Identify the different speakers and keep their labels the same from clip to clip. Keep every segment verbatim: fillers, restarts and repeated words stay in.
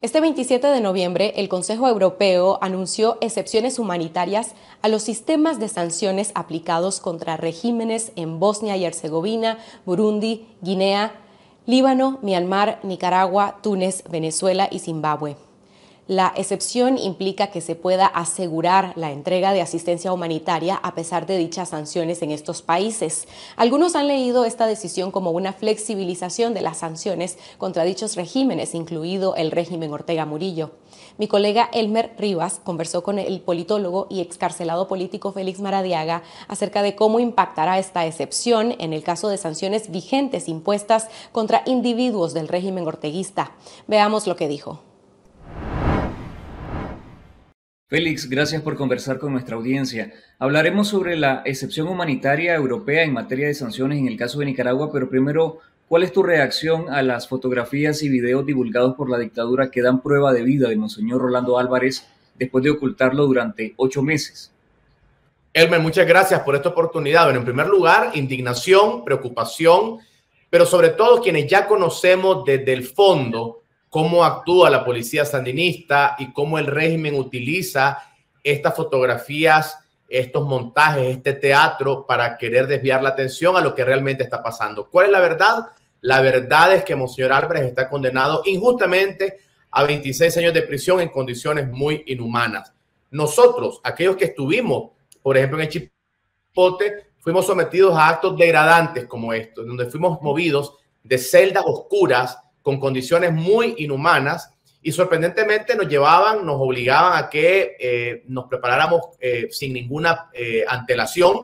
Speaker 1: Este veintisiete de noviembre, el Consejo Europeo anunció excepciones humanitarias a los sistemas de sanciones aplicados contra regímenes en Bosnia y Herzegovina, Burundi, Guinea, Líbano, Myanmar, Nicaragua, Túnez, Venezuela y Zimbabue. La excepción implica que se pueda asegurar la entrega de asistencia humanitaria a pesar de dichas sanciones en estos países. Algunos han leído esta decisión como una flexibilización de las sanciones contra dichos regímenes, incluido el régimen Ortega Murillo. Mi colega Elmer Rivas conversó con el politólogo y excarcelado político Félix Maradiaga acerca de cómo impactará esta excepción en el caso de sanciones vigentes impuestas contra individuos del régimen orteguista. Veamos lo que dijo.
Speaker 2: Félix, gracias por conversar con nuestra audiencia. Hablaremos sobre la excepción humanitaria europea en materia de sanciones en el caso de Nicaragua, pero primero, ¿cuál es tu reacción a las fotografías y videos divulgados por la dictadura que dan prueba de vida de Monseñor Rolando Álvarez después de ocultarlo durante ocho meses?
Speaker 3: Elmer, muchas gracias por esta oportunidad. Bueno, en primer lugar, indignación, preocupación, pero sobre todo quienes ya conocemos desde el fondo cómo actúa la policía sandinista y cómo el régimen utiliza estas fotografías, estos montajes, este teatro para querer desviar la atención a lo que realmente está pasando. ¿Cuál es la verdad? La verdad es que Monseñor Álvarez está condenado injustamente a veintiséis años de prisión en condiciones muy inhumanas. Nosotros, aquellos que estuvimos, por ejemplo, en el Chipote, fuimos sometidos a actos degradantes como estos, donde fuimos movidos de celdas oscuras con condiciones muy inhumanas y sorprendentemente nos llevaban, nos obligaban a que eh, nos preparáramos eh, sin ninguna eh, antelación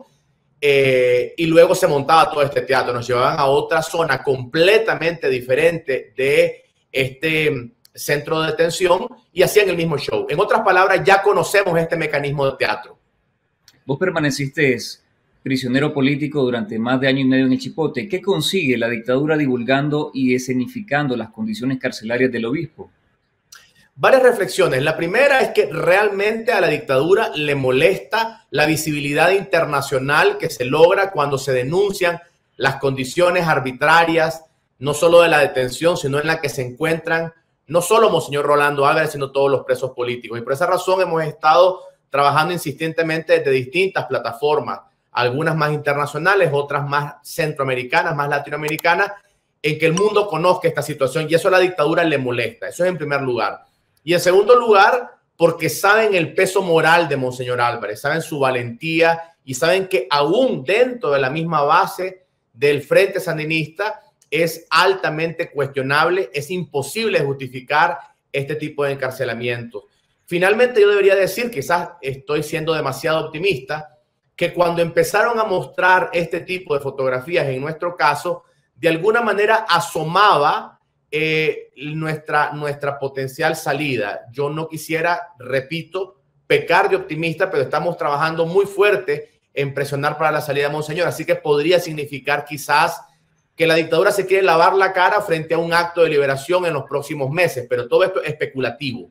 Speaker 3: eh, y luego se montaba todo este teatro. Nos llevaban a otra zona completamente diferente de este centro de detención y hacían el mismo show. En otras palabras, ya conocemos este mecanismo de teatro.
Speaker 2: Vos permaneciste prisionero político durante más de año y medio en el Chipote. ¿Qué consigue la dictadura divulgando y escenificando las condiciones carcelarias del obispo?
Speaker 3: Varias reflexiones. La primera es que realmente a la dictadura le molesta la visibilidad internacional que se logra cuando se denuncian las condiciones arbitrarias, no solo de la detención, sino en la que se encuentran no solo Monseñor Rolando Álvarez, sino todos los presos políticos. Y por esa razón hemos estado trabajando insistentemente desde distintas plataformas, algunas más internacionales, otras más centroamericanas, más latinoamericanas, en que el mundo conozca esta situación y eso a la dictadura le molesta. Eso es en primer lugar. Y en segundo lugar, porque saben el peso moral de Monseñor Álvarez, saben su valentía y saben que aún dentro de la misma base del Frente Sandinista es altamente cuestionable, es imposible justificar este tipo de encarcelamientos. Finalmente, yo debería decir, quizás estoy siendo demasiado optimista, que cuando empezaron a mostrar este tipo de fotografías, en nuestro caso, de alguna manera asomaba eh, nuestra, nuestra potencial salida. Yo no quisiera, repito, pecar de optimista, pero estamos trabajando muy fuerte en presionar para la salida de Monseñor. Así que podría significar quizás que la dictadura se quiere lavar la cara frente a un acto de liberación en los próximos meses, pero todo esto es especulativo.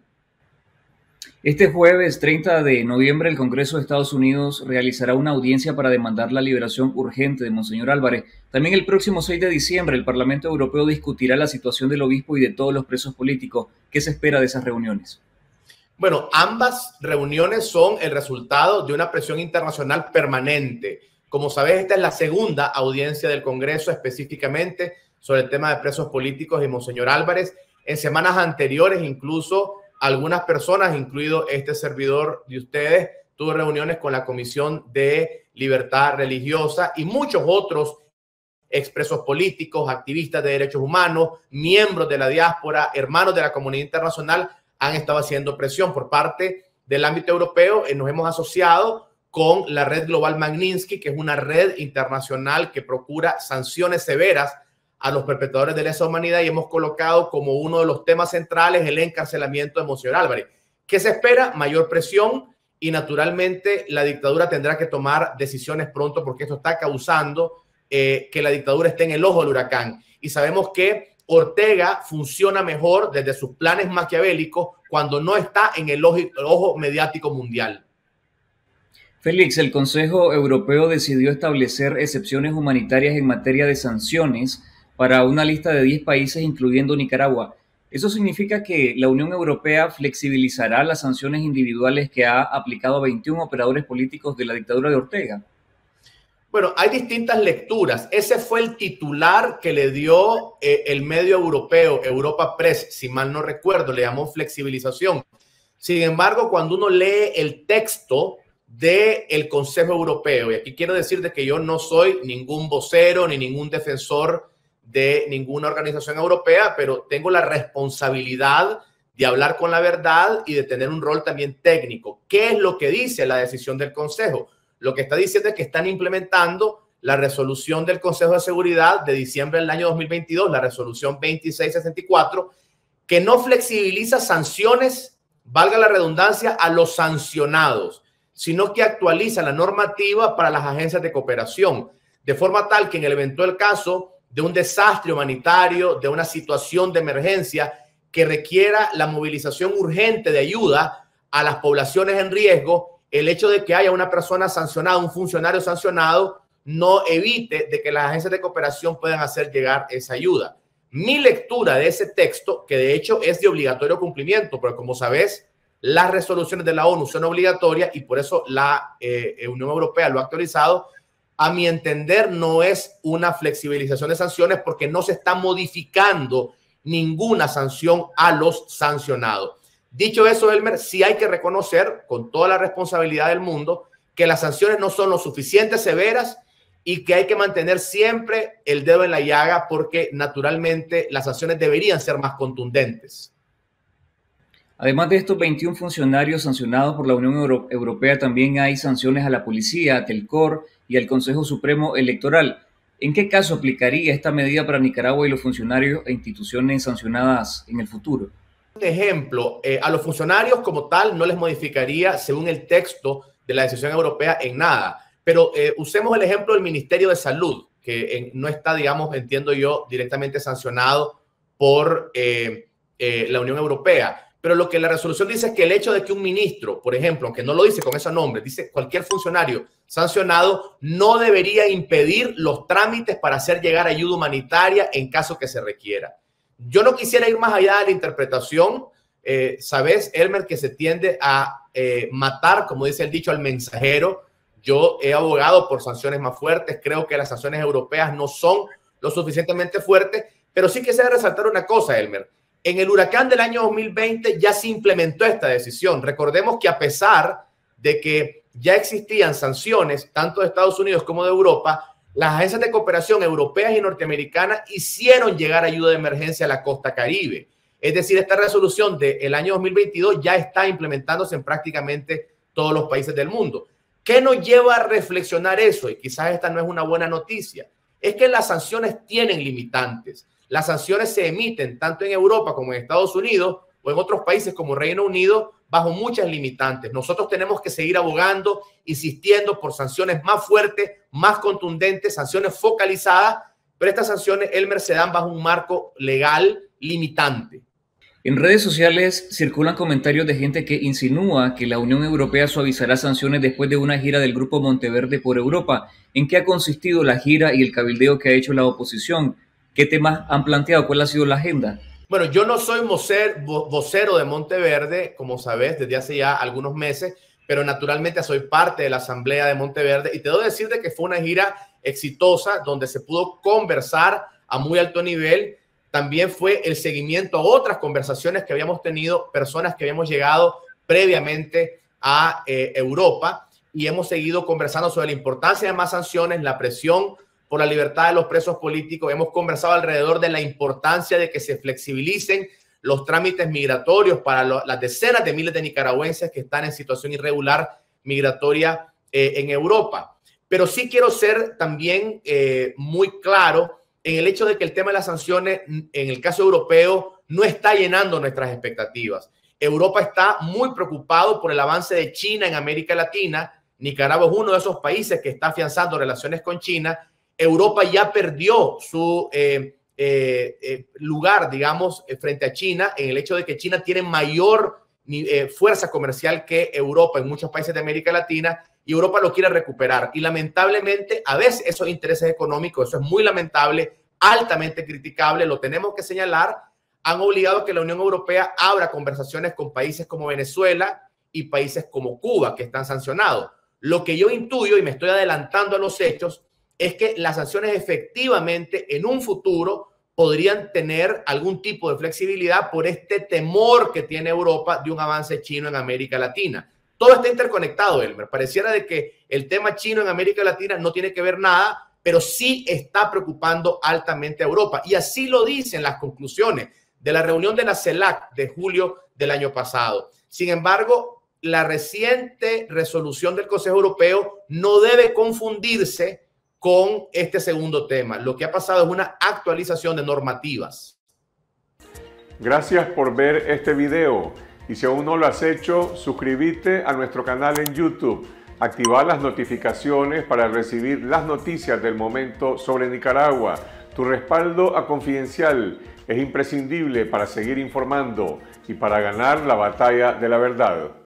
Speaker 2: Este jueves treinta de noviembre el Congreso de Estados Unidos realizará una audiencia para demandar la liberación urgente de Monseñor Álvarez. También el próximo seis de diciembre el Parlamento Europeo discutirá la situación del obispo y de todos los presos políticos. ¿Qué se espera de esas reuniones?
Speaker 3: Bueno, ambas reuniones son el resultado de una presión internacional permanente. Como sabes, esta es la segunda audiencia del Congreso específicamente sobre el tema de presos políticos y Monseñor Álvarez. En semanas anteriores incluso algunas personas, incluido este servidor de ustedes, tuvo reuniones con la Comisión de Libertad Religiosa y muchos otros expresos políticos, activistas de derechos humanos, miembros de la diáspora, hermanos de la comunidad internacional, han estado haciendo presión por parte del ámbito europeo. Nos hemos asociado con la red Global Magnitsky, que es una red internacional que procura sanciones severas a los perpetradores de lesa humanidad y hemos colocado como uno de los temas centrales el encarcelamiento de Monseñor Álvarez. ¿Qué se espera? Mayor presión y naturalmente la dictadura tendrá que tomar decisiones pronto porque esto está causando eh, que la dictadura esté en el ojo del huracán. Y sabemos que Ortega funciona mejor desde sus planes maquiavélicos cuando no está en el ojo, el ojo mediático mundial.
Speaker 2: Félix, el Consejo Europeo decidió establecer excepciones humanitarias en materia de sanciones para una lista de diez países, incluyendo Nicaragua. ¿Eso significa que la Unión Europea flexibilizará las sanciones individuales que ha aplicado a veintiún operadores políticos de la dictadura de Ortega?
Speaker 3: Bueno, hay distintas lecturas. Ese fue el titular que le dio eh, el medio europeo, Europa Press, si mal no recuerdo, le llamó flexibilización. Sin embargo, cuando uno lee el texto del Consejo Europeo, y aquí quiero decir de que yo no soy ningún vocero ni ningún defensor de ninguna organización europea, pero tengo la responsabilidad de hablar con la verdad y de tener un rol también técnico. ¿Qué es lo que dice la decisión del Consejo? Lo que está diciendo es que están implementando la resolución del Consejo de Seguridad de diciembre del año dos mil veintidós, la resolución veintiséis sesenta y cuatro, que no flexibiliza sanciones, valga la redundancia, a los sancionados, sino que actualiza la normativa para las agencias de cooperación, de forma tal que en el eventual caso de un desastre humanitario, de una situación de emergencia que requiera la movilización urgente de ayuda a las poblaciones en riesgo, el hecho de que haya una persona sancionada, un funcionario sancionado, no evite de que las agencias de cooperación puedan hacer llegar esa ayuda. Mi lectura de ese texto, que de hecho es de obligatorio cumplimiento, pero como sabes, las resoluciones de la ONU son obligatorias y por eso la eh, Unión Europea lo ha actualizado. A mi entender, no es una flexibilización de sanciones porque no se está modificando ninguna sanción a los sancionados. Dicho eso, Elmer, sí hay que reconocer con toda la responsabilidad del mundo que las sanciones no son lo suficientemente severas y que hay que mantener siempre el dedo en la llaga porque naturalmente las sanciones deberían ser más contundentes.
Speaker 2: Además de estos veintiún funcionarios sancionados por la Unión Euro- Europea, también hay sanciones a la policía, a Telcor y al Consejo Supremo Electoral. ¿En qué caso aplicaría esta medida para Nicaragua y los funcionarios e instituciones sancionadas en el futuro?
Speaker 3: Un ejemplo, eh, a los funcionarios como tal no les modificaría según el texto de la decisión europea en nada, pero eh, usemos el ejemplo del Ministerio de Salud, que en, no está, digamos, entiendo yo, directamente sancionado por eh, eh, la Unión Europea. Pero lo que la resolución dice es que el hecho de que un ministro, por ejemplo, aunque no lo dice con ese nombre, dice cualquier funcionario sancionado, no debería impedir los trámites para hacer llegar ayuda humanitaria en caso que se requiera. Yo no quisiera ir más allá de la interpretación. Eh, Sabes, Elmer, que se tiende a eh, matar, como dice el dicho, al mensajero. Yo he abogado por sanciones más fuertes. Creo que las sanciones europeas no son lo suficientemente fuertes, pero sí quisiera resaltar una cosa, Elmer. En el huracán del año dos mil veinte ya se implementó esta decisión. Recordemos que a pesar de que ya existían sanciones, tanto de Estados Unidos como de Europa, las agencias de cooperación europeas y norteamericanas hicieron llegar ayuda de emergencia a la costa Caribe. Es decir, esta resolución del año dos mil veintidós ya está implementándose en prácticamente todos los países del mundo. ¿Qué nos lleva a reflexionar eso? Y quizás esta no es una buena noticia. Es que las sanciones tienen limitantes. Las sanciones se emiten tanto en Europa como en Estados Unidos o en otros países como Reino Unido bajo muchas limitantes. Nosotros tenemos que seguir abogando, insistiendo por sanciones más fuertes, más contundentes, sanciones focalizadas, pero estas sanciones, Elmer, se dan bajo un marco legal limitante.
Speaker 2: En redes sociales circulan comentarios de gente que insinúa que la Unión Europea suavizará sanciones después de una gira del Grupo Monteverde por Europa. ¿En qué ha consistido la gira y el cabildeo que ha hecho la oposición? ¿Qué temas han planteado? ¿Cuál ha sido la agenda?
Speaker 3: Bueno, yo no soy vocero de Monteverde, como sabes, desde hace ya algunos meses, pero naturalmente soy parte de la Asamblea de Monteverde y te debo decir de que fue una gira exitosa donde se pudo conversar a muy alto nivel. También fue el seguimiento a otras conversaciones que habíamos tenido, personas que habíamos llegado previamente a eh, Europa y hemos seguido conversando sobre la importancia de más sanciones, la presión por la libertad de los presos políticos. Hemos conversado alrededor de la importancia de que se flexibilicen los trámites migratorios para lo, las decenas de miles de nicaragüenses que están en situación irregular migratoria eh, en Europa. Pero sí quiero ser también eh, muy claro en el hecho de que el tema de las sanciones en el caso europeo no está llenando nuestras expectativas. Europa está muy preocupado por el avance de China en América Latina. Nicaragua es uno de esos países que está afianzando relaciones con China. Europa ya perdió su eh, eh, eh, lugar, digamos, eh, frente a China, en el hecho de que China tiene mayor eh, fuerza comercial que Europa en muchos países de América Latina y Europa lo quiere recuperar. Y lamentablemente, a veces esos intereses económicos, eso es muy lamentable, altamente criticable, lo tenemos que señalar, han obligado a que la Unión Europea abra conversaciones con países como Venezuela y países como Cuba, que están sancionados. Lo que yo intuyo, y me estoy adelantando a los hechos, es que las sanciones efectivamente en un futuro podrían tener algún tipo de flexibilidad por este temor que tiene Europa de un avance chino en América Latina. Todo está interconectado, Elmer. Pareciera de que el tema chino en América Latina no tiene que ver nada, pero sí está preocupando altamente a Europa. Y así lo dicen las conclusiones de la reunión de la CELAC de julio del año pasado. Sin embargo, la reciente resolución del Consejo Europeo no debe confundirse con este segundo tema. Lo que ha pasado es una actualización de normativas.
Speaker 4: Gracias por ver este video. Y si aún no lo has hecho, suscríbete a nuestro canal en YouTube. Activar las notificaciones para recibir las noticias del momento sobre Nicaragua. Tu respaldo a Confidencial es imprescindible para seguir informando y para ganar la batalla de la verdad.